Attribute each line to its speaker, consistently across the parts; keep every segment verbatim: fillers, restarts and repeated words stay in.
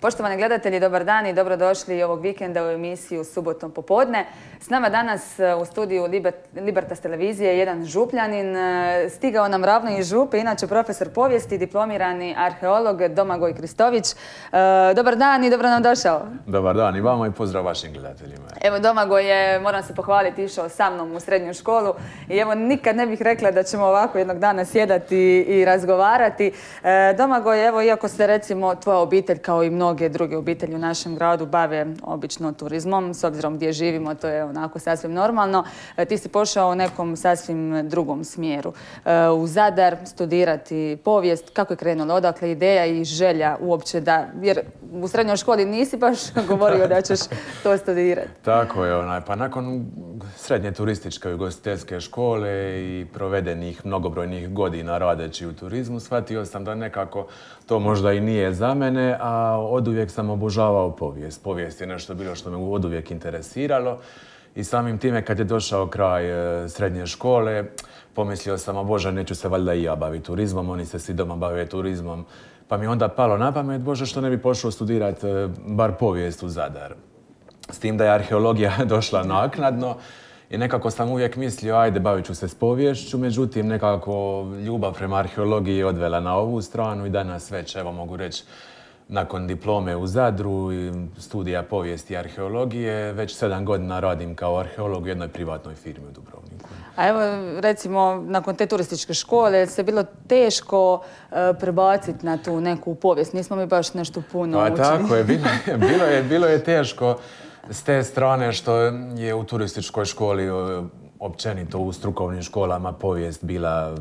Speaker 1: Poštovani gledatelji, dobar dan i dobrodošli ovog vikenda u emisiju Subotom popodne. S nama danas u studiju Libertas televizije jedan župljanin. Stigao nam ravno iz Župe, inače profesor povijesti, diplomirani arheolog Domagoj Kristović. Dobar dan i dobro nam došao.
Speaker 2: Dobar dan i vama i pozdrav vašim gledateljima.
Speaker 1: Evo, Domagoj je, moram se pohvaliti, išao sa mnom u srednju školu i evo nikad ne bih rekla da ćemo ovako jednog dana sjedati i razgovarati. Domagoj, evo, iako se recimo tvoja obitelj kao i mnogo mnoge druge obitelji u našem gradu bave obično turizmom, s obzirom gdje živimo, to je onako sasvim normalno. Ti si pošao u nekom sasvim drugom smjeru. U Zadar studirati povijest, kako je krenulo, odakle ideja i želja uopće da, jer u srednjoj školi nisi baš govorio da ćeš to studirati.
Speaker 2: Tako je, onaj, pa nakon srednje turističke i ugostiteljske škole i provedenih mnogobrojnih godina radeći u turizmu, shvatio sam da nekako to možda i nije za mene, a od uvijek sam obožavao povijest. Povijest je nešto bilo što me od uvijek interesiralo i samim time kad je došao kraj srednje škole, pomislio sam, o Bože, neću se valjda i ja baviti turizmom, oni se svi doma bave turizmom. Pa mi onda palo na pamet, Bože, što ne bi pošao studirati bar povijest u Zadar. S tim da je arheologija došla naknadno i nekako sam uvijek mislio, ajde, bavit ću se s poviješću, međutim, nekako ljubav prema arheologiji je odvela na ovu stranu i danas već, evo mogu reći, nakon diplome u Zadru i studija povijesti i arheologije, već sedam godina radim kao arheolog u jednoj privatnoj firmi u Dubrovniku.
Speaker 1: A evo, recimo, nakon te turističke škole se bilo teško uh, prebaciti na tu neku povijest. Nismo mi baš nešto puno
Speaker 2: pa,
Speaker 1: učili.
Speaker 2: Tako je, bilo je, bilo je, bilo je teško s te strane što je u turističkoj školi, općenito u strukovnim školama, povijest bila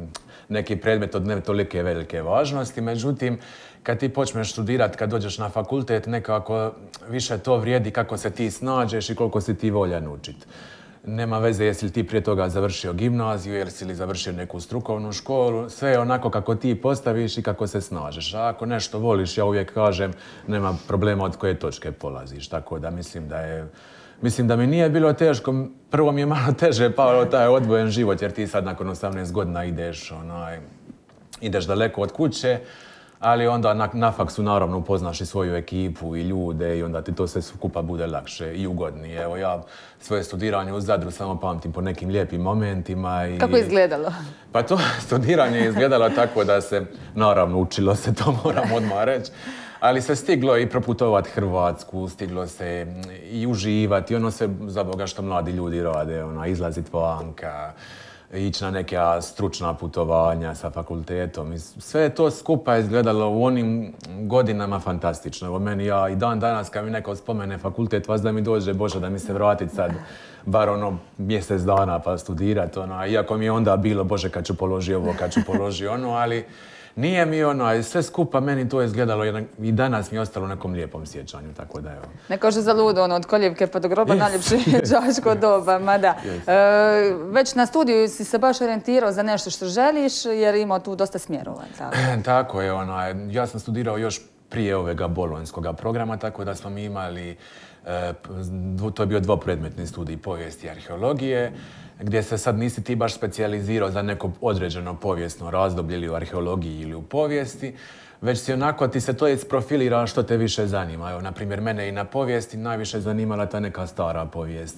Speaker 2: neki predmet od ne tolike velike važnosti. Međutim, kad ti počneš studirati, kad dođeš na fakultet, nekako više to vrijedi kako se ti snađeš i koliko si ti voljan učiti. Nema veze jesi li ti prije toga završio gimnaziju, jesi li završio neku strukovnu školu, sve je onako kako ti postaviš i kako se snažeš. A ako nešto voliš, ja uvijek kažem, nema problema od koje točke polaziš. Tako da mislim da je... Mislim da mi nije bilo teško, prvo mi je malo teže pao taj odvojen život, jer ti sad nakon osamnaest godina ideš, onaj, ideš daleko od kuće, ali onda na, na faksu naravno upoznaš i svoju ekipu i ljude i onda ti to sve skupa bude lakše i ugodnije. Evo ja svoje studiranje u Zadru samo pamtim po nekim lijepim momentima. I...
Speaker 1: Kako je izgledalo?
Speaker 2: Pa to studiranje je izgledalo tako da se, naravno učilo se, to moram odmah reći, ali se stiglo i proputovati Hrvatsku, stiglo se i uživati, ono se za Boga što mladi ljudi rade, ona, izlaziti vanka, ići na neka stručna putovanja sa fakultetom. Sve to skupa je izgledalo u onim godinama fantastično. Evo meni, ja i dan danas kad mi neko spomene fakultet, vas da mi dođe, Bože, da mi se vrati sad bar ono mjesec dana pa studirati. Ono, iako mi je onda bilo, Bože, kad ću položiti ovo, kad ću položiti ono, ali nije mi ono, sve skupa meni to je izgledalo i danas mi je ostalo u nekom lijepom sjećanju, tako da evo.
Speaker 1: Ne kaže za ludo, ono, od koljevke pa do groba, yes. Najljepše je đačko doba, mada. Yes. E, već na studiju si se baš orijentirao za nešto što želiš, jer imao tu dosta smjerova. Tako,
Speaker 2: tako je, ono, ja sam studirao još prije ovega bolonjskog programa, tako da smo mi imali, e, to je bio dvopredmetni studij povijesti i arheologije, gdje se sad nisi ti baš specijalizirao za neko određeno povijesno razdoblje ili u arheologiji ili u povijesti, već si onako ti se to isprofilira što te više zanima. Evo, na primjer, mene i na povijesti najviše zanimala ta neka stara povijest.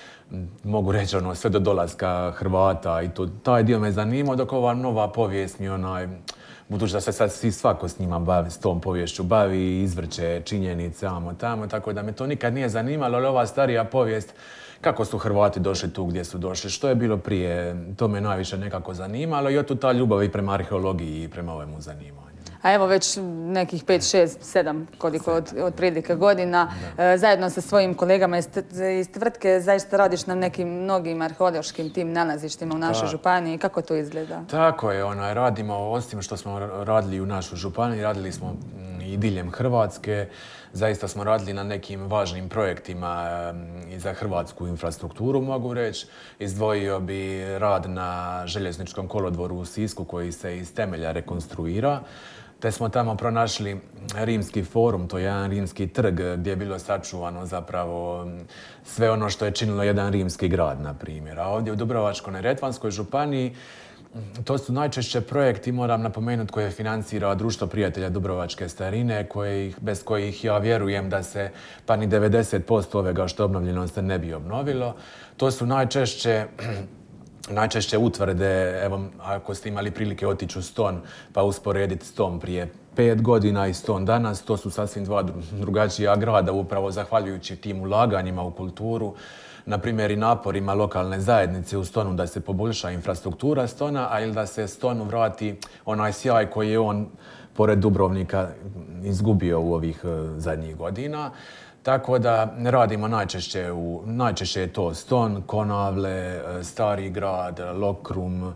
Speaker 2: Mogu reći ono, sve do dolaska Hrvata i to, taj dio me zanimao, dok ova nova povijest mi onaj, budući da se sad svi svako s njima bavi, s tom poviješću bavi, izvrće činjenice, amo tamo, tako da me to nikad nije zanimalo, ali ova starija povijest, kako su Hrvati došli tu gdje su došli, što je bilo prije, to me najviše nekako zanimalo i od ta ljubav i prema arheologiji i prema ovemu zanimanju.
Speaker 1: A evo već nekih pet, šest, sedam koliko od, od prilike godina, da. Zajedno sa svojim kolegama iz, iz tvrtke zaista radiš na nekim mnogim arheološkim tim nalazištima u našoj da. županiji. Kako to izgleda?
Speaker 2: Tako je, onaj, radimo, osim što smo radili u našoj županiji, radili smo i diljem Hrvatske. Zaista smo radili na nekim važnim projektima i za hrvatsku infrastrukturu, mogu reći. Izdvojio bi rad na željezničkom kolodvoru u Sisku koji se iz temelja rekonstruira. Te smo tamo pronašli Rimski forum, to je jedan rimski trg gdje je bilo sačuvano zapravo sve ono što je činilo jedan rimski grad, na primjer. A ovdje u Dubrovačko-neretvanskoj županiji to su najčešće projekti, moram napomenuti, koje financira Društvo prijatelja Dubrovačke starine, koje, bez kojih ja vjerujem da se pa ni devedeset posto ovega što je obnovljeno se ne bi obnovilo. To su najčešće Najčešće utvrde, evo, ako ste imali prilike otići u Ston pa usporediti Ston prije pet godina i Ston danas, to su sasvim dva drugačija grada, upravo zahvaljujući tim ulaganjima u kulturu, na primjer i naporima lokalne zajednice u Stonu da se poboljša infrastruktura Stona, a ili da se Stonu vrati onaj sjaj koji je on, pored Dubrovnika, izgubio u ovih zadnjih godina. Tako da radimo najčešće, u, najčešće je to Ston, Konavle, Stari grad, Lokrum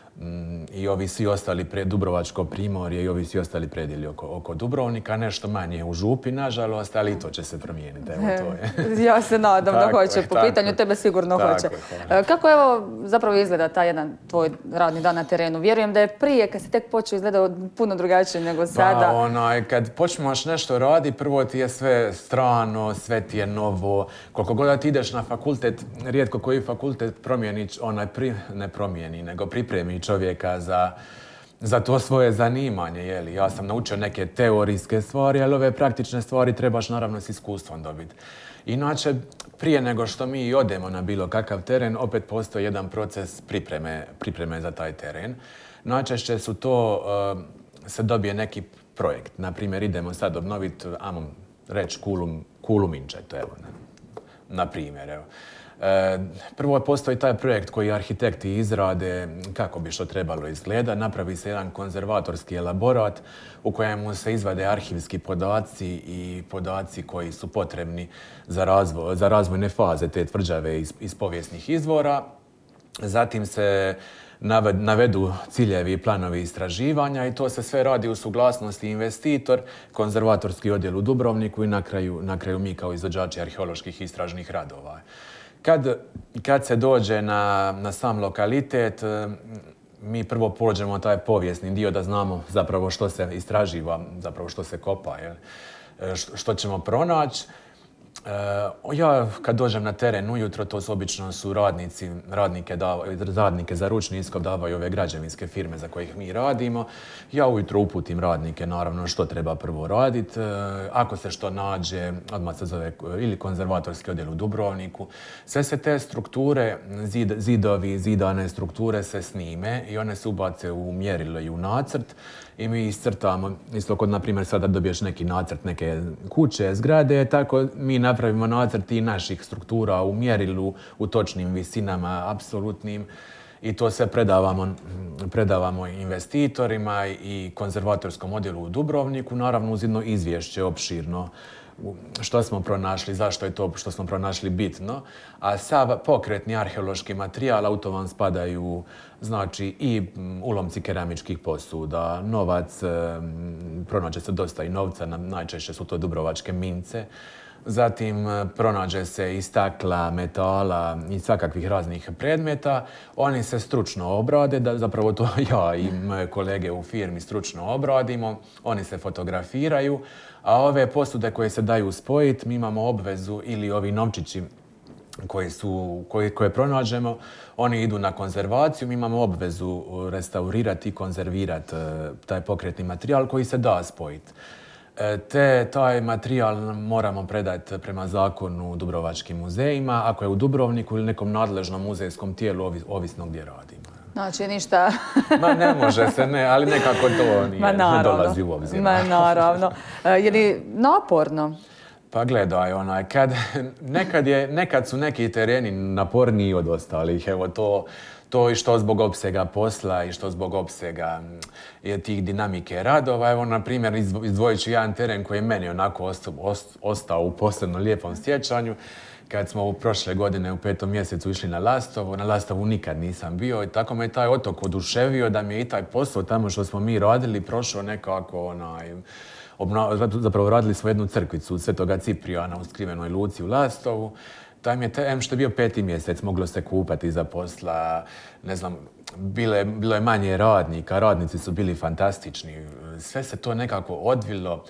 Speaker 2: i ovi svi ostali pred Dubrovačko primorje i ovi svi ostali predjeli oko, oko Dubrovnika. Nešto manje u Župi, nažalost, ali i to će se promijeniti. Evo, to je.
Speaker 1: Ja se nadam da hoće. Po
Speaker 2: tako,
Speaker 1: pitanju tebe sigurno
Speaker 2: tako,
Speaker 1: hoće.
Speaker 2: Hvala.
Speaker 1: Kako evo zapravo izgleda taj jedan tvoj radni dan na terenu? Vjerujem da je prije, kad si tek počeo, izgledao puno drugačije nego sada.
Speaker 2: Pa, onaj, kad počneš nešto radi, prvo ti je sve strano, sve ti je novo. Koliko god da ti ideš na fakultet, rijetko koji fakultet promijeni, onaj pri, ne promijeni, nego pripremi čovjeka za, za to svoje zanimanje. Jeli. Ja sam naučio neke teorijske stvari, ali ove praktične stvari trebaš naravno s iskustvom dobiti. Inače, prije nego što mi odemo na bilo kakav teren, opet postoji jedan proces pripreme, pripreme za taj teren. Najčešće su to, uh, se dobije neki projekt. Naprimjer, idemo sad obnoviti, ajmo reći, Kulu, Kulu Minčetu, evo, na primjer, evo. Prvo postoji taj projekt koji arhitekti izrade kako bi što trebalo izgleda. Napravi se jedan konzervatorski elaborat u kojemu se izvade arhivski podaci i podaci koji su potrebni za, razvoj, za razvojne faze te tvrđave iz, iz povijesnih izvora. Zatim se navedu ciljevi i planovi istraživanja i to se sve radi u suglasnosti investitor, konzervatorski odjel u Dubrovniku i na kraju, na kraju mi kao izvođači arheoloških istražnih radova. Kad, kad se dođe na, na sam lokalitet, mi prvo prođemo taj povijesni dio da znamo zapravo što se istraživa, zapravo što se kopa, jel? Što ćemo pronaći. Ja kad dođem na teren ujutro, to su obično su radnici, radnike, davaju, radnike za ručni iskop davaju ove građevinske firme za kojih mi radimo. Ja ujutro uputim radnike, naravno, što treba prvo raditi. Ako se što nađe, odmah se zove ili konzervatorski odjel u Dubrovniku. Sve se te strukture, zid, zidovi, zidane strukture se snime i one se ubace u mjerilo i u nacrt. I mi iscrtamo, isto kod, na primjer, sada dobiješ neki nacrt neke kuće, zgrade, tako mi napravimo nacrt i naših struktura u mjerilu, u točnim visinama, apsolutnim. I to sve predavamo, predavamo investitorima i konzervatorskom odjelu u Dubrovniku, naravno uz jedno izvješće opširno što smo pronašli, zašto je to što smo pronašli bitno. A sav pokretni arheološki materijal, u to vam spadaju znači i ulomci keramičkih posuda, novac, pronađe se dosta i novca, najčešće su to dubrovačke mince. Zatim pronađe se i stakla, metala i svakakvih raznih predmeta. Oni se stručno obrade, da zapravo to ja i moje kolege u firmi stručno obradimo. Oni se fotografiraju, a ove posude koje se daju spojiti, mi imamo obvezu ili ovi novčići koji su, koji, koje pronađemo, oni idu na konzervaciju, mi imamo obvezu restaurirati i konzervirati taj pokretni materijal koji se da spojiti. Te taj materijal moramo predati prema zakonu Dubrovačkim muzejima, ako je u Dubrovniku ili nekom nadležnom muzejskom tijelu, ovisno gdje radimo.
Speaker 1: Znači ništa...
Speaker 2: Ma ne može se, ne, ali nekako to nije, ne dolazi u obzir.
Speaker 1: Ma naravno. Je li naporno?
Speaker 2: Pa gledaj, onaj, kad, nekad, je, nekad su neki tereni naporniji od ostalih, evo to... To i što zbog opsega posla i što zbog opsega je tih dinamike radova. Evo, na primjer, izdvojit ću jedan teren koji je meni onako ostao u posebno lijepom sjećanju. Kad smo u prošle godine u petom mjesecu išli na Lastovo, na Lastovu nikad nisam bio i tako me je taj otok oduševio da mi je i taj posao tamo što smo mi radili prošao nekako onaj... Zapravo radili smo jednu crkvicu Svetoga Ciprijana u skrivenoj luci u Lastovu. Tam je, em što je bio peti mjesec, moglo se kupati za posla, ne znam, bile, bilo je manje radnika, radnici su bili fantastični. Sve se to nekako odvilo,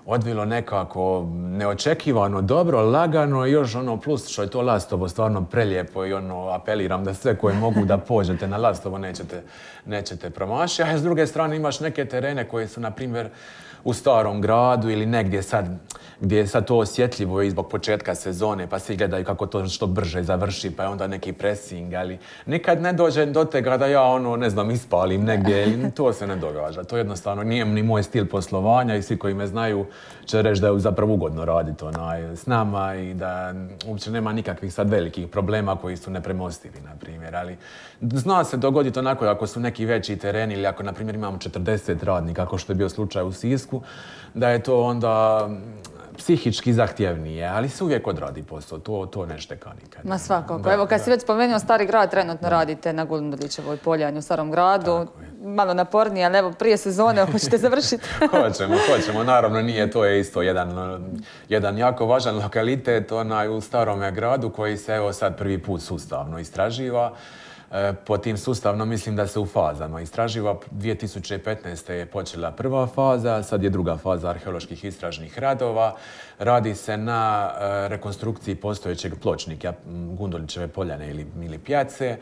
Speaker 2: odvilo nekako neočekivano, dobro, lagano i još ono plus što je to Lastovo stvarno prelijepo i ono apeliram da sve koji mogu da pođete na Lastovo nećete, nećete promašiti. A s druge strane imaš neke terene koji su, na primjer, u Starom gradu ili negdje sad gdje je sad to osjetljivo i zbog početka sezone, pa svi gledaju kako to što brže završi, pa je onda neki pressing, ali nikad ne dođe do tega da ja ono, ne znam, ispalim negdje, to se ne događa. To jednostavno nije ni moj stil poslovanja i svi koji me znaju će reći da je zapravo ugodno raditi onaj, s nama i da uopće nema nikakvih sad velikih problema koji su nepremostivi, na primjer, ali zna se dogoditi onako ako su neki veći tereni ili ako, na primjer, imamo četrdeset radnika, kao što je bio slučaj u Sisku, da je to onda psihički zahtjevnije, ali se uvijek odradi posao, to, to ne šteka nikad.
Speaker 1: Ma svakako. Evo, kad si već spomenuo Stari grad, trenutno radite na Gundulićevoj poljanji u Starom gradu. Malo napornije, ali evo, prije sezone hoćete završiti.
Speaker 2: Hoćemo, hoćemo. Naravno, nije to je isto jedan, jedan jako važan lokalitet onaj u Starome gradu koji se evo sad prvi put sustavno istraživa. Po tim sustavno mislim da se u fazama istraživa. dvije tisuće petnaeste. je počela prva faza, sad je druga faza arheoloških istražnih radova. Radi se na rekonstrukciji postojećeg pločnika Gundulićeve poljane ili, ili pjace.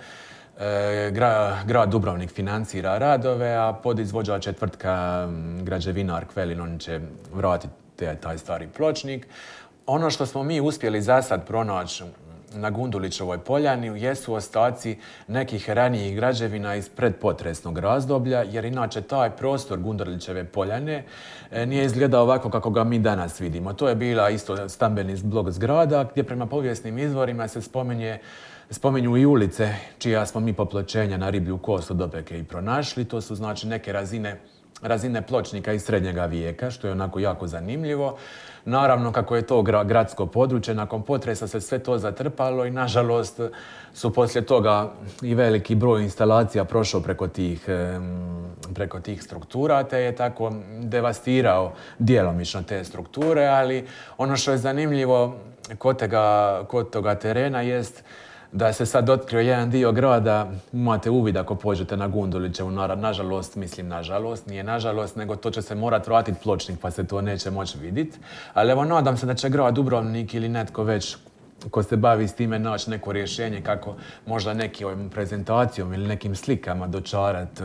Speaker 2: Gra, grad Dubrovnik financira radove, a podizvođač je tvrtka građevinar Kvelin, on će vratiti taj stari pločnik. Ono što smo mi uspjeli za sad pronaći na Gundulićevoj poljani jesu ostaci nekih ranijih građevina iz predpotresnog razdoblja, jer inače taj prostor Gundulićeve poljane nije izgledao ovako kako ga mi danas vidimo. To je bila isto stambeni blok zgrada gdje prema povijesnim izvorima se spominje Spominju i ulice čija smo mi popločenja na Riblju kost od Opeke i pronašli. To su znači neke razine, razine pločnika iz srednjega vijeka, što je onako jako zanimljivo. Naravno, kako je to gradsko područje, nakon potresa se sve to zatrpalo i nažalost su poslije toga i veliki broj instalacija prošao preko tih, preko tih struktura, te je tako devastirao djelomično te strukture, ali ono što je zanimljivo kod toga, kod toga terena jest da se sad otkrio jedan dio grada, imate uvid ako pođete na Gundulićevu, nažalost, mislim nažalost, nije nažalost, nego to će se morat vratiti pločnik pa se to neće moći vidjeti. Ali evo, nadam se da će grad Dubrovnik ili netko već ko se bavi s time naći neko rješenje kako možda nekim prezentacijom ili nekim slikama dočarati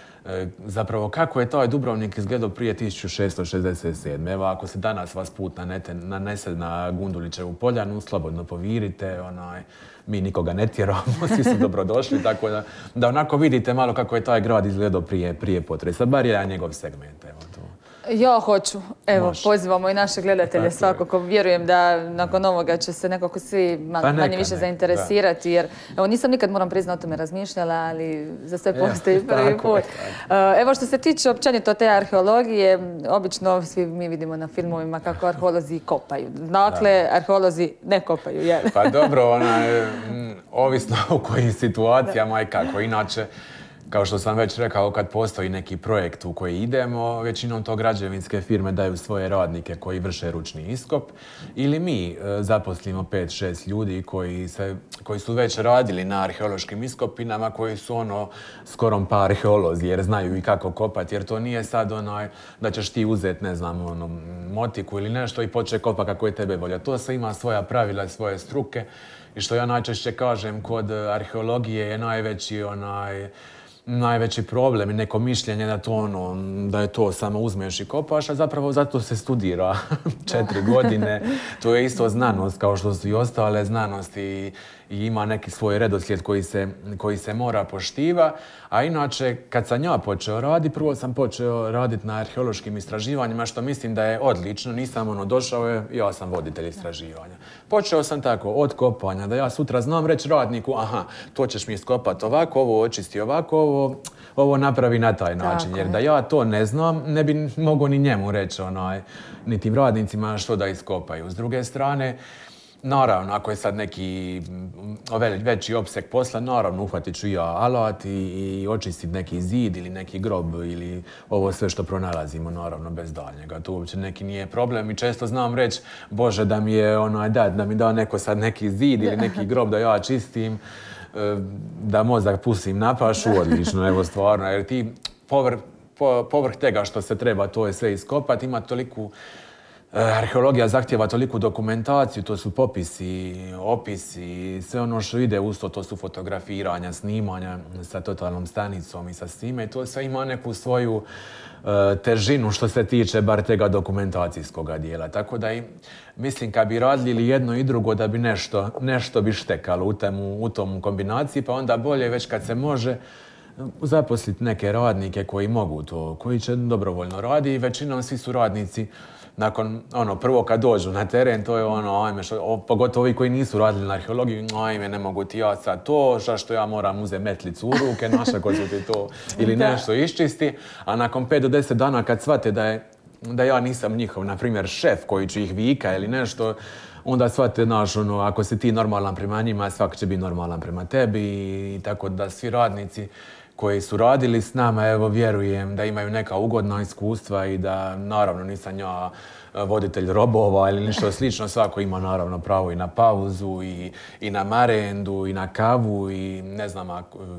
Speaker 2: zapravo kako je taj Dubrovnik izgledao prije tisuću šesto šezdeset sedme. Evo, ako se danas vas put nanete, nanese na Gundulićevu poljanu, slobodno povirite, onaj, mi nikoga ne tjeramo, svi su dobrodošli, tako da, da onako vidite malo kako je taj grad izgledao prije, prije potresa, bar je njegov segment. Evo, to.
Speaker 1: Ja hoću. Evo,
Speaker 2: Može.
Speaker 1: Pozivamo i naše gledatelje
Speaker 2: Tako
Speaker 1: svakako. Vjerujem da nakon ovoga će se nekako svi man,
Speaker 2: Pa neka,
Speaker 1: manje više
Speaker 2: neka,
Speaker 1: zainteresirati. Jer, evo, nisam nikad, moram priznati, o tome razmišljala, ali za sve postoji prvi
Speaker 2: tako
Speaker 1: put.
Speaker 2: je,
Speaker 1: Uh, Evo, što se tiče općenito te arheologije, obično svi mi vidimo na filmovima kako arheolozi kopaju. Dakle, arheolozi ne kopaju, jel?
Speaker 2: Pa dobro, ona, mm, ovisno u kojim situacijama i kako. Inače, kao što sam već rekao, kad postoji neki projekt u koji idemo, većinom to građevinske firme daju svoje radnike koji vrše ručni iskop ili mi e, zaposlimo pet šest ljudi koji, se, koji su već radili na arheološkim iskopinama, koji su ono skorom pa arheolozi jer znaju i kako kopati, jer to nije sad onaj da ćeš ti uzeti, ne znam, ono, motiku ili nešto i početi kopati kako je tebe volja. To se ima svoja pravila i svoje struke i što ja najčešće kažem kod arheologije je najveći onaj najveći problem i neko mišljenje da, to ono, da je to samo uzmeš i kopaš, a zapravo zato se studira četiri godine. To je isto znanost kao što su i ostale znanosti i ima neki svoj redoslijed koji se, koji se mora poštiva. A inače, kad sam ja počeo raditi, prvo sam počeo raditi na arheološkim istraživanjima, što mislim da je odlično. Nisam ono došao, je, ja sam voditelj istraživanja. Počeo sam tako, od kopanja, da ja sutra znam reći radniku, aha, to ćeš mi iskopati ovako, ovo očisti ovako, ovo, ovo napravi na taj način. Tako jer je. Da ja to ne znam, ne bi mogao ni njemu reći, onaj, ni tim radnicima što da iskopaju. S druge strane, naravno, ako je sad neki veći opseg posla, naravno uhvatit ću ja alat i, i očistiti neki zid ili neki grob ili ovo sve što pronalazimo, naravno, bez daljnjega. To uopće neki nije problem i često znam reći, Bože, da mi je onaj dat, da mi da neko sad neki zid ili neki grob da ja čistim, da mozak pustim na pašu, odlično, evo stvarno, jer ti povrh, po, povrh tega što se treba to je sve iskopati, ima toliku arheologija zahtjeva toliku dokumentaciju, to su popisi, opisi, sve ono što ide uz to, to su fotografiranja, snimanja sa totalnom stanicom i sa svime i to sve ima neku svoju težinu što se tiče bar tega dokumentacijskog dijela. Tako da i, mislim kad bi radili jedno i drugo da bi nešto, nešto bi štekalo u, temu, u tom kombinaciji, pa onda bolje već kad se može zaposliti neke radnike koji mogu to, koji će dobrovoljno radi i većinom svi su radnici nakon, ono, prvo kad dođu na teren, to je ono, ajme, što, o, pogotovo ovi koji nisu radili na arheologiji, ajme, ne mogu ti ja sad to, šta što ja moram uzeti metlicu u ruke, naša ko ću ti to, ili nešto iščisti, a nakon pet do deset dana kad shvate da je, da ja nisam njihov, na primjer, šef koji će ih vika ili nešto, onda shvate, znaš, ono, ako si ti normalan prema njima, svak će biti normalan prema tebi i tako da svi radnici koji su radili s nama, evo, vjerujem da imaju neka ugodna iskustva i da, naravno, nisam ja voditelj robova ili ništa slično, svako ima naravno pravo i na pauzu i, i na marendu i na kavu i ne znam,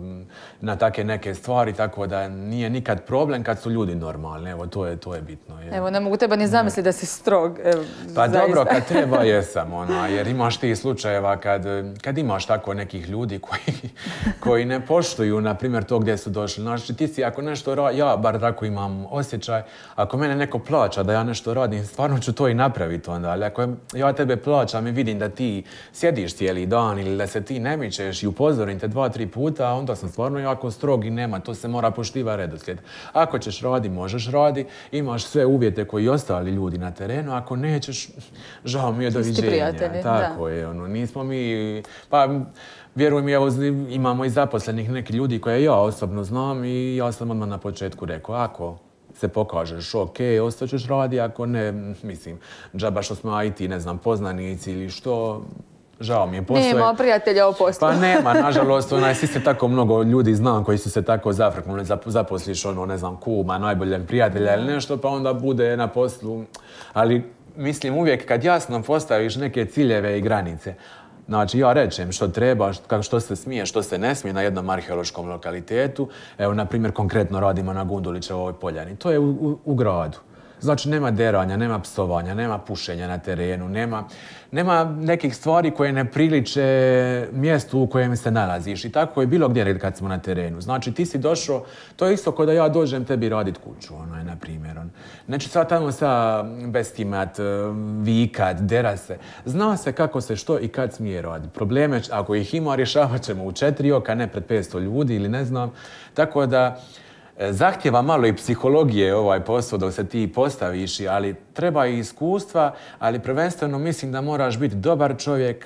Speaker 2: na take neke stvari, tako da nije nikad problem kad su ljudi normalni, evo, to je, to je bitno. Je.
Speaker 1: Evo, ne mogu teba ni zamisliti da si strog. Evo,
Speaker 2: pa zaista. Dobro, kad treba jesam, ona, jer imaš ti slučajeva kad, kad imaš tako nekih ljudi koji, koji ne poštuju, na primjer, to gdje su došli. Znači, ti si, ako nešto radim, ja bar tako imam osjećaj, ako mene neko plaća da ja nešto radim, stvarno ću to i napraviti onda, ali ako ja tebe plaćam i vidim da ti sjediš cijeli dan ili da se ti ne mičeš i upozorim te dva, tri puta, onda sam stvarno jako strog i nema, to se mora poštiva redoslijed. Ako ćeš radi, možeš radi, imaš sve uvjete koji i ostali ljudi na terenu, ako nećeš, žao mi je, doviđenja. Tako da. Je, ono, nismo mi, pa vjeruj mi, evo, imamo i zaposlenih neki ljudi koje ja osobno znam i ja sam odmah na početku rekao, ako se pokažeš, ok, ostaćeš radi, ako ne, mislim, džaba što smo I T, ne znam, poznanici ili što, žao mi je. Postoje...
Speaker 1: Nema prijatelja o poslu.
Speaker 2: Pa nema, nažalost, onaj, svi se tako mnogo ljudi znam koji su se tako zafrknuli, zaposliš, ono, ne znam, kuma, najboljeg prijatelja ili nešto, pa onda bude na poslu, ali mislim uvijek kad jasno postaviš neke ciljeve i granice, znači, ja rečem što treba, što se smije, što se ne smije na jednom arheološkom lokalitetu. Evo, na primjer, konkretno radimo na Gundulićevoj poljani. To je u, u, u gradu. Znači, nema deranja, nema psovanja, nema pušenja na terenu, nema, nema nekih stvari koje ne priliče mjestu u kojem se nalaziš. I tako je bilo gdje kad smo na terenu. Znači, ti si došao, to je isto kao da ja dođem tebi radit kuću, onaj, na primjer. Neću sad tamo sa bestimat, vikat, dera se. Zna se kako se što i kad smije raditi. Probleme, ako ih ima, rješavat ćemo u četiri oka, ne pred petsto ljudi ili ne znam. Tako da, zahtjeva malo i psihologije ovaj posao dok se ti postaviš, ali treba i iskustva, ali prvenstveno mislim da moraš biti dobar čovjek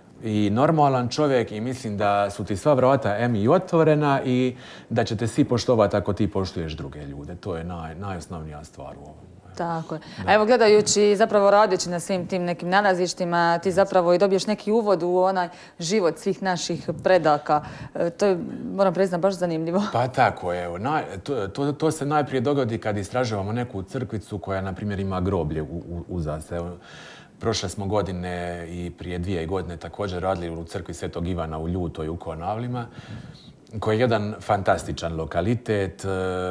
Speaker 2: i normalan čovjek i mislim da su ti sva vrata em i otvorena i da će te svi poštovati ako ti poštuješ druge ljude. To je naj, najosnovnija stvar u ovom.
Speaker 1: Tako je. A evo, gledajući, zapravo radeći na svim tim nekim nalazištima, ti zapravo i dobiješ neki uvod u onaj život svih naših predaka. To je, moram priznati, baš zanimljivo.
Speaker 2: Pa tako je. Evo, naj, to, to, to se najprije dogodi kad istražujemo neku crkvicu koja, na primjer, ima groblje u, u, uza se. Prošle smo godine i prije dvije godine također radili u crkvi Svetog Ivana u Ljutoj u Konavlima, koji je jedan fantastičan lokalitet,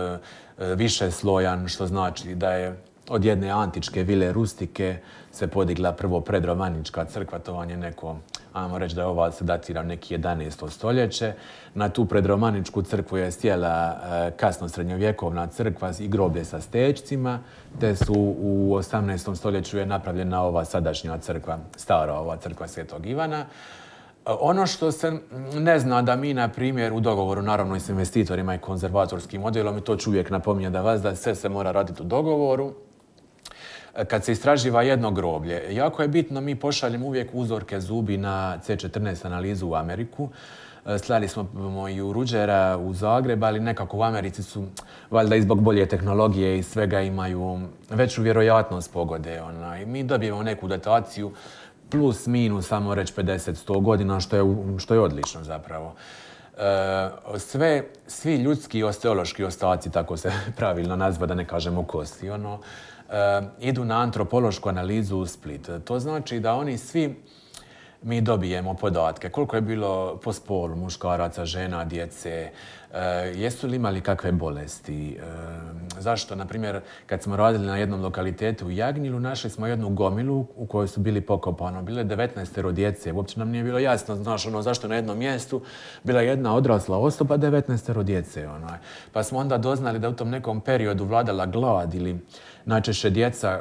Speaker 2: više slojan, što znači da je od jedne antičke vile rustike se podigla prvo predromanička crkva, to vam je neko, ajmo reći da je ova se datira neki jedanaesto stoljeće. Na tu predromaničku crkvu je sjela kasno srednjovjekovna crkva i groblje sa stečcima, te su u osamnaestom stoljeću je napravljena ova sadašnja crkva, stara ova crkva Svetog Ivana. Ono što se ne zna da mi, na primjer, u dogovoru, naravno i s investitorima i konzervatorskim odjelom, i to ću uvijek napominjati da vas da sve se mora raditi u dogovoru, kad se istraživa jedno groblje, jako je bitno, mi pošaljemo uvijek uzorke zubi na C četrnaest analizu u Ameriku. Slali smo i u Ruđera, u Zagreb, ali nekako u Americi su, valjda i zbog bolje tehnologije i svega, imaju veću vjerojatnost pogode. I mi dobijemo neku dataciju plus minus, samo reći pedeset do sto godina, što je, što je odlično zapravo. E, sve, svi ljudski osteološki ostaci, tako se pravilno nazva, da ne kažemo kosti, ono, e, idu na antropološku analizu u Split. To znači da oni svi mi dobijemo podatke koliko je bilo po spolu muškaraca, žena, djece, jesu li imali kakve bolesti. Zašto? Na primjer, kad smo radili na jednom lokalitetu u Jagnjilu, našli smo jednu gomilu u kojoj su bili pokopano. Bilo je devetnaestero djece. Uopće nam nije bilo jasno, znaš, ono, zašto na jednom mjestu bila jedna odrasla osoba, devetnaestero djece. Onaj. Pa smo onda doznali da u tom nekom periodu vladala glad ili najčešće djeca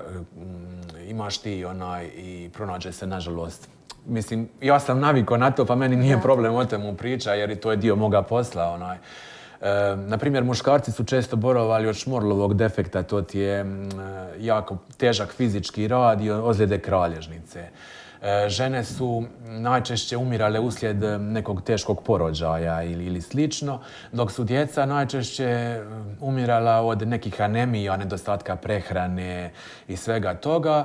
Speaker 2: imaš ti onaj i pronađe se, nažalost. Mislim, ja sam navikao na to, pa meni nije problem o temu priča, jer i to je dio moga posla. Onaj. E, naprimjer, muškarci su često borovali od šmorlovog defekta, to ti je m, jako težak fizički rad i ozljede kralježnice. E, žene su najčešće umirale uslijed nekog teškog porođaja ili, ili slično, dok su djeca najčešće umirala od nekih anemija, nedostatka prehrane i svega toga.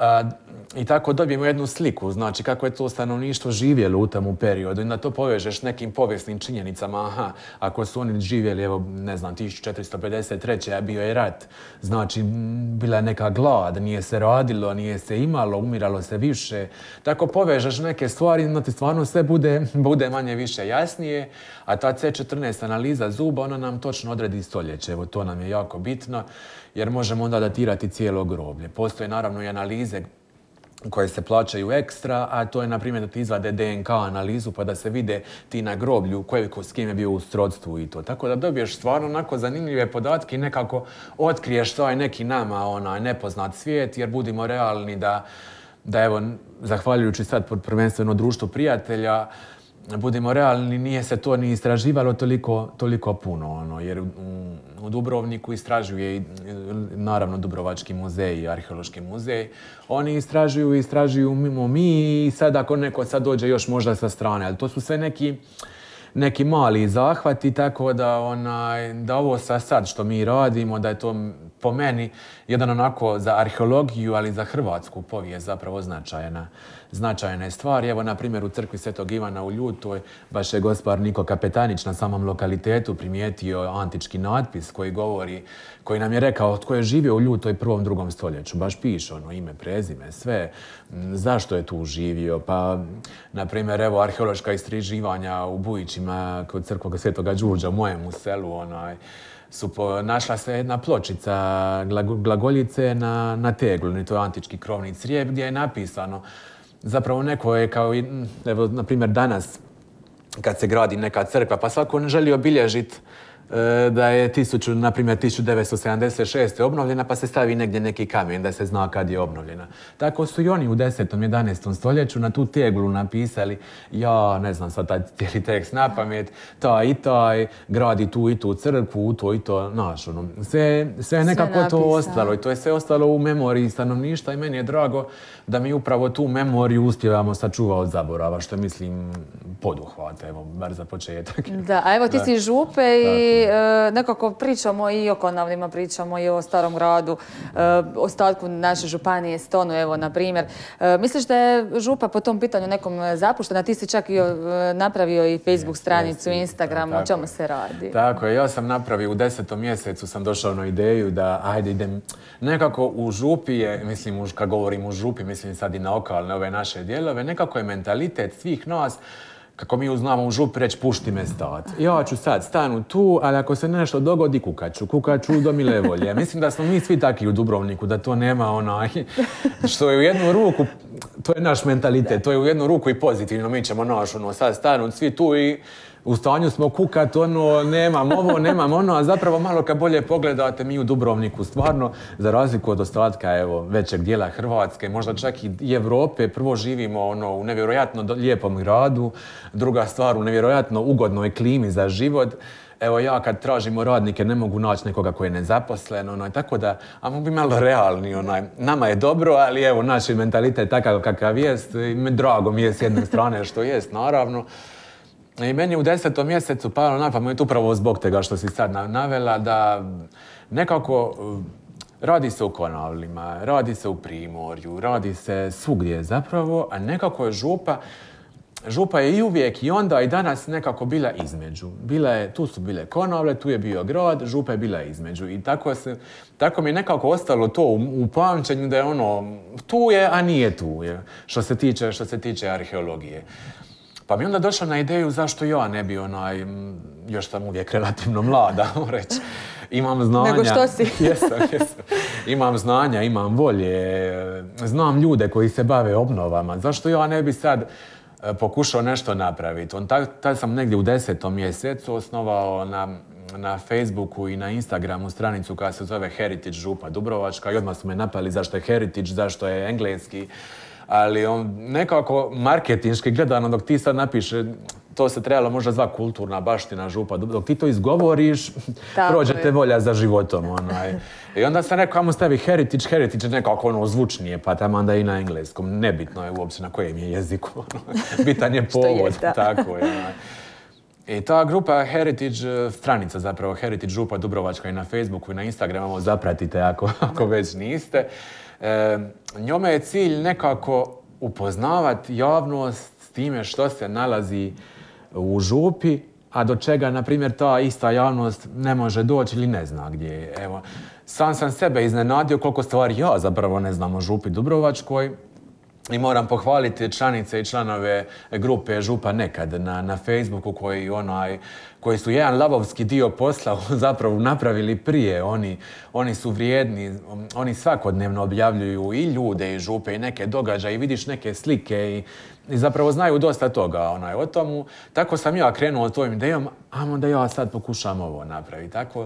Speaker 2: I tako dobijemo jednu sliku, znači kako je to stanovništvo živjelo u tomu periodu i onda to povežeš nekim povijesnim činjenicama. Aha, ako su oni živjeli, evo, ne znam, tisuću četiristo pedeset treće. a bio je rat, znači bila je neka glad, nije se radilo, nije se imalo, umiralo se više. Tako povežeš neke stvari, no ti stvarno sve bude, bude manje više jasnije, a ta C četrnaest analiza zuba, ona nam točno odredi stoljeće, evo to nam je jako bitno, jer možemo onda datirati cijelo groblje. Postoje naravno i analize koje se plaćaju ekstra, a to je, na primjer, da ti izvade D N K analizu pa da se vide ti na groblju ko s kim je bio u srodstvu i to. Tako da dobiješ stvarno onako zanimljive podatke i nekako otkriješ taj neki nama onaj nepoznat svijet, jer budimo realni da, da evo, zahvaljujući sad prvenstveno društvu prijatelja, budimo realni, nije se to ni istraživalo toliko, toliko puno, ono, jer u, u Dubrovniku istražuje i naravno Dubrovački muzej i Arheološki muzej. Oni istražuju i istražuju mimo mi i sad ako neko sad dođe još možda sa strane, ali to su sve neki, neki mali zahvati, tako da, onaj, da ovo sa sad što mi radimo, da je to po meni jedan onako za arheologiju, ali za hrvatsku povijest zapravo značajna. Značajna je stvar. Evo, na primjer, u crkvi Svetog Ivana u Ljutoj, baš je gospar Niko Kapetanić na samom lokalitetu primijetio antički natpis koji govori, koji nam je rekao tko je živio u Ljutoj prvom, drugom stoljeću. Baš piše ono ime, prezime, sve. Zašto je tu živio? Pa, na primjer, evo, arheološka istraživanja u Bujićima kod crkvog Svetoga Đurđa u mojemu selu, onaj, su po, našla se jedna pločica glagoljice na, na teglu, to je antički krovni crijep, gdje je napisano, zapravo neko je kao, evo, na primjer, danas kad se gradi neka crkva, pa svako ne želi obilježiti da je tisuću, na primjer, tisuću devetsto sedamdeset šeste. obnovljena, pa se stavi negdje neki kamen da se zna kad je obnovljena. Tako su i oni u desetom, jedanaestom stoljeću na tu teglu napisali, ja ne znam sad taj cijeli tekst na pamet, taj i taj gradi tu i tu crkvu, u to i to, znaš, ono, sve, sve je nekako sve to ostalo i to je sve ostalo u memoriji stanovništva i meni je drago da mi upravo tu memoriju uspijevamo sačuvati od zaborava, što je, mislim, poduhvat, evo, bar za početak.
Speaker 1: Da, a evo ti si župe i e, nekako pričamo i o Konavlima, pričamo i o Starom gradu, e, ostatku naše županije, Stonu, evo, na primjer. E, misliš da je župa po tom pitanju nekom zapuštena? Ti si čak i e, napravio i Facebook stranicu, Instagram, o čemu se radi?
Speaker 2: Tako je, ja sam napravio u desetom mjesecu, sam došao na ideju da, ajde, idem nekako u župi je, mislim, kad govorim u župi, mislim sad i na okolne ove naše dijelove, nekako je mentalitet svih nas, kako mi uznamo u župi reći pušti me stat. Ja ću sad stanu tu, ali ako se nešto dogodi, kukaću. Kukaću do mile volje. Mislim da smo mi svi takvi u Dubrovniku, da to nema onaj, što je u jednu ruku, to je naš mentalitet, to je u jednu ruku i pozitivno. Mi ćemo naš, ono, sad stanu svi tu i u stanju smo kukat, ono, nemam ovo, nemam ono, a zapravo malo kad bolje pogledate, mi u Dubrovniku stvarno, za razliku od ostatka, evo, većeg dijela Hrvatske, možda čak i Evrope, prvo živimo, ono, u nevjerojatno lijepom gradu, druga stvar, u nevjerojatno ugodnoj klimi za život. Evo, ja kad tražimo radnike ne mogu naći nekoga koji je nezaposlen, onaj, tako da, ajmo bi malo realni, onaj, nama je dobro, ali evo, naš mentalitet je takav kakav jest, i drago mi je s jedne strane što jest, naravno. I meni u desetom mjesecu palo na pamet upravo zbog toga što si sad navela da nekako radi se u Konavlima, radi se u Primorju, radi se svugdje zapravo, a nekako je župa župa je i uvijek i onda i danas nekako bila između. Bila je, tu su bile Konavle, tu je bio grad, župa je bila između. I tako, se, tako mi je nekako ostalo to u, u pamćenju da je ono, tu je, a nije tu je, što se tiče, što se tiče arheologije. Pa mi onda došla na ideju zašto ja ne bi onaj, još sam uvijek relativno mlada, reći. Imam znanja.
Speaker 1: Nego što si?
Speaker 2: Jesam, jesam. Imam znanja, imam volje, znam ljude koji se bave obnovama. Zašto ja ne bi sad pokušao nešto napraviti? On, tad sam negdje u desetom mjesecu osnovao na, na Facebooku i na Instagramu stranicu koja se zove Heritage Župa Dubrovačka i odmah su me napali zašto je Heritage, zašto je engleski. Ali on nekako marketinški gledano dok ti sad napiše, to se trebalo možda zva kulturna baština Župa, dok ti to izgovoriš, prođe te volja za životom. Onaj. I onda sam rekao, ajmo stavi heritage, heritage je nekako ono zvučnije, pa tamo onda i na engleskom. Nebitno je uopće na kojem je jeziku. Bitan je povod. Je, tako je. Onaj. I ta grupa Heritage, stranica zapravo Heritage Župa Dubrovačka i na Facebooku i na Instagramu, zapratite ako, ako već niste. E, njome je cilj nekako upoznavati javnost s time što se nalazi u župi, a do čega, na primjer, ta ista javnost ne može doći ili ne zna gdje je. Evo, sam sam sebe iznenadio koliko stvari ja zapravo ne znam o župi Dubrovačkoj. I moram pohvaliti članice i članove grupe Župa nekad na, na Facebooku koji, onaj, koji su jedan lavovski dio posla zapravo napravili prije. Oni, oni su vrijedni, oni svakodnevno objavljuju i ljude i župe i neke događaje i vidiš neke slike i, i zapravo znaju dosta toga onaj, o tomu. Tako sam ja krenuo s tvojim idejom, a onda ja sad pokušam ovo napraviti. Tako,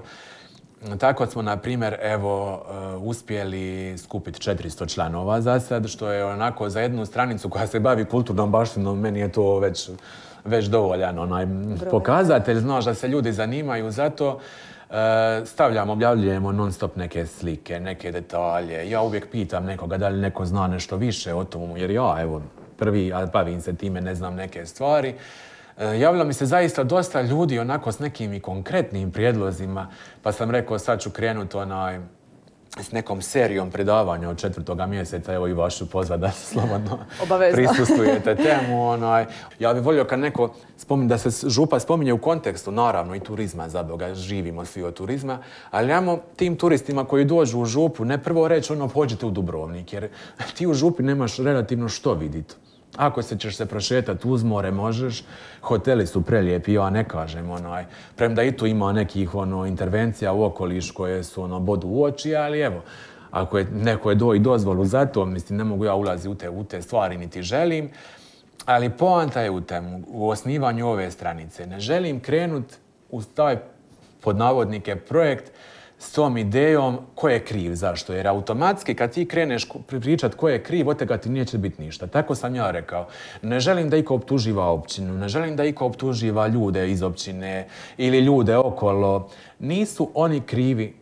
Speaker 2: Tako smo, na primjer, evo, uh, uspjeli skupiti četiristo članova za sad, što je onako za jednu stranicu koja se bavi kulturnom baštinom, meni je to već, već dovoljan onaj pokazatelj. Znaš da se ljudi zanimaju za to. Uh, stavljamo, objavljujemo non stop neke slike, neke detalje. Ja uvijek pitam nekoga da li neko zna nešto više o tomu, jer ja, evo, prvi, a bavim se time, ne znam neke stvari. Javilo mi se zaista dosta ljudi onako s nekim i konkretnim prijedlozima, pa sam rekao sad ću krenuti onaj, s nekom serijom predavanja od četvrtoga mjeseca, evo i vas ću pozvati da se slobodno prisustujete temu. Onaj. Ja bih volio kad neko spominje, da se župa spominje u kontekstu, naravno i turizma, za Boga, živimo svi od turizma, ali imamo tim turistima koji dođu u župu, ne prvo reći ono pođite u Dubrovnik, jer ti u župi nemaš relativno što vidjeti. Ako se ćeš se prošetati uz more, možeš. Hoteli su prelijepi, ja ne kažem. Onaj, premda i tu ima nekih ono, intervencija u okoliš koje su ono, bodu u oči, ali evo, ako je neko je do i dozvolu za to, mislim, ne mogu ja ulaziti u te, u te stvari, niti želim. Ali poanta je u temu, u osnivanju ove stranice. Ne želim krenuti u taj, pod navodnike, projekt s tom idejom ko je kriv, zašto? Jer automatski kad ti kreneš pričat ko je kriv, od toga ti neće biti ništa. Tako sam ja rekao. Ne želim da iko optuživa općinu, ne želim da iko optuživa ljude iz općine ili ljude okolo. Nisu oni krivi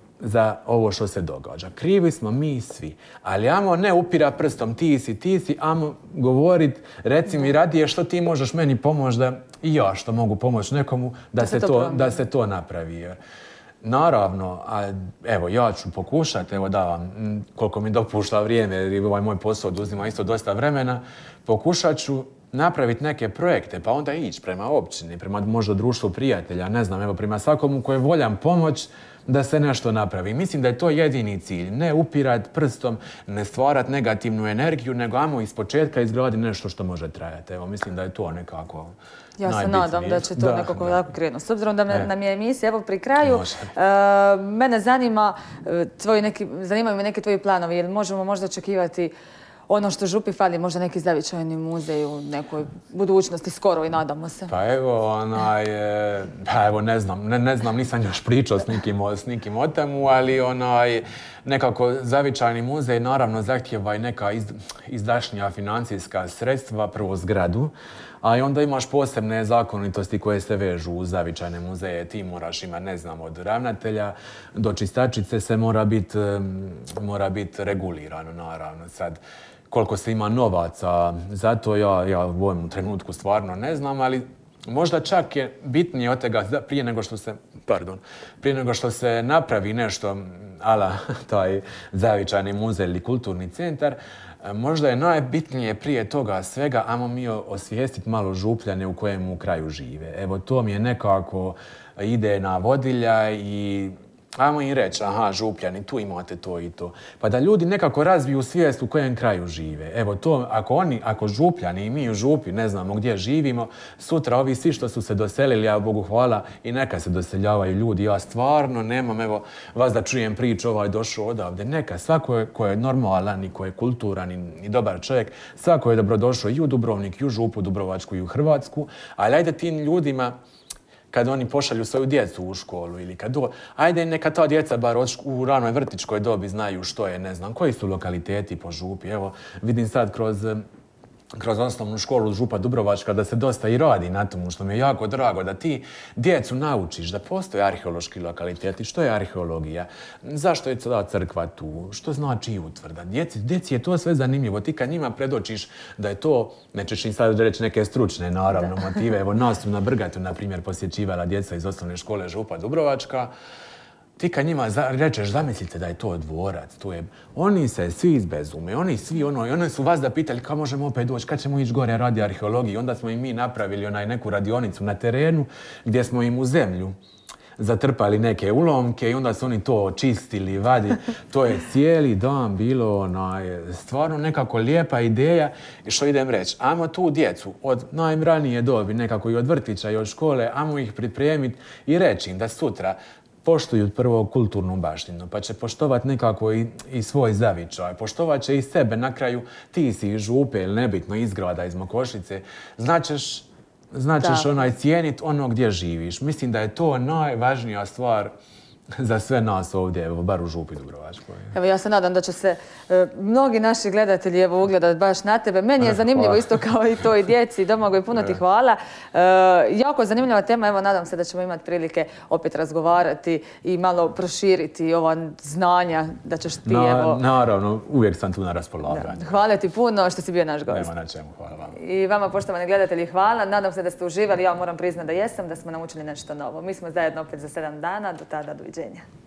Speaker 2: za ovo što se događa. Krivi smo mi svi. Ali ajmo ne upira prstom ti si, ti si, ajmo govorit, reci mi radije što ti možeš meni pomoći da i ja što mogu pomoći nekomu da, da, se, to, to, da se to napravi. Naravno, a evo ja ću pokušati, evo da vam, koliko mi dopušta vrijeme, jer ovaj moj posao oduzima isto dosta vremena, pokušat ću napraviti neke projekte, pa onda ići prema općini, prema možda društvu prijatelja, ne znam, evo prema svakomu koji je voljan pomoć da se nešto napravi. Mislim da je to jedini cilj, ne upirati prstom, ne stvarati negativnu energiju, nego ajmo iz početka izgraditi nešto što može trajati. Evo, mislim da je to nekako
Speaker 1: ja se
Speaker 2: najbitnije.
Speaker 1: nadam da će to da, nekako tako krenuti. S obzirom da me,
Speaker 2: e.
Speaker 1: nam je emisija evo pri kraju, uh, mene zanima, tvoji neki, zanimaju me neki tvoji planovi, jer možemo možda očekivati ono što župi fali, možda neki zavičajni muzej u nekoj budućnosti, skoro i nadamo se.
Speaker 2: Pa evo, onaj, pa evo ne znam, ne, ne znam, nisam još pričao s nikim, s nikim o temu, ali onaj, nekako zavičajni muzej naravno zahtjeva i neka iz, izdašnija financijska sredstva, prvo zgradu, a i onda imaš posebne zakonitosti koje se vežu uz zavičajne muzeje. Ti moraš imati, ne znam, od ravnatelja do čistačice se mora biti mora bit regulirano, naravno. Sad, koliko se ima novaca, zato ja, ja u ovom trenutku stvarno ne znam, ali možda čak je bitnije od toga prije nego što se, pardon, prije nego što se napravi nešto ala taj zavičajni muzej ili kulturni centar, možda je najbitnije prije toga svega, ajmo mi osvijestiti malo Župljane u kojem u kraju žive. Evo, to mi je nekako ide na vodilja i ajmo im reći, aha, Župljani, tu imate to i to. Pa da ljudi nekako razviju svijest u kojem kraju žive. Evo to, ako oni, ako Župljani i mi u Župi ne znamo gdje živimo, sutra ovi svi što su se doselili, ja Bogu hvala, i neka se doseljavaju ljudi. Ja stvarno nemam, evo, vas da čujem priču, ovaj došao odavde. Neka, svako je, ko je normalan i ko je kulturan i, i dobar čovjek, svako je dobrodošao i u Dubrovnik, i u Župu Dubrovačku, i u Hrvatsku, ali ajde tim ljudima, kad oni pošalju svoju djecu u školu ili kad do... Ajde, neka ta djeca bar u ranoj vrtičkoj dobi znaju što je, ne znam, koji su lokaliteti po Župi. Evo, vidim sad kroz, kroz osnovnu školu Župa Dubrovačka da se dosta i radi na tomu, što mi je jako drago, da ti djecu naučiš da postoje arheološki lokaliteti, što je arheologija, zašto je ta crkva tu, što znači utvrda. Djeci, djeci je to sve zanimljivo. Ti kad njima predočiš da je to, nećeš im sad reći neke stručne, naravno, da. motive. Evo, nas su na Brgatu, na primjer, posjećivala djeca iz osnovne škole Župa Dubrovačka. Ti kad njima rečeš, zamislite da je to dvorac, to je... Oni se svi izbezume, oni svi ono, i oni su vas da pitali kako možemo opet doći, kad ćemo ići gore radi arheologiji. Onda smo im mi napravili onaj neku radionicu na terenu gdje smo im u zemlju zatrpali neke ulomke i onda su oni to čistili, vadi. To je cijeli dan bilo onaj, stvarno nekako lijepa ideja. I što idem reći, ajmo tu djecu od najranije dobi, nekako i od vrtića i od škole, ajmo ih pripremiti i reći im da sutra poštuju prvo kulturnu baštinu, pa će poštovati nekako i, i svoj zavičaj. Poštovat će i sebe. Na kraju ti si iz Župe ili nebitno iz grada, iz Mokošice. Značeš, značeš onaj cijeniti ono gdje živiš. Mislim da je to najvažnija stvar za sve nas ovdje, evo, bar u Župi Dubrovačkoj.
Speaker 1: Evo, ja se nadam da će se e, mnogi naši gledatelji evo ugledati baš na tebe. Meni je zanimljivo hvala. Isto kao i to i djeci. Domagoj, puno ti hvala. E, jako zanimljiva tema. Evo, nadam se da ćemo imati prilike opet razgovarati i malo proširiti ova znanja da ćeš ti,
Speaker 2: na,
Speaker 1: evo...
Speaker 2: Naravno, uvijek sam tu na raspolaganju.
Speaker 1: Hvala ti puno što si bio naš gost.
Speaker 2: Nema na čemu, hvala vam.
Speaker 1: I vama, poštovani gledatelji, hvala. Nadam se da ste uživali. Ja moram priznati da jesam, da smo naučili nešto novo. Mi smo zajedno opet za sedam dana. Do tada, doviđenja.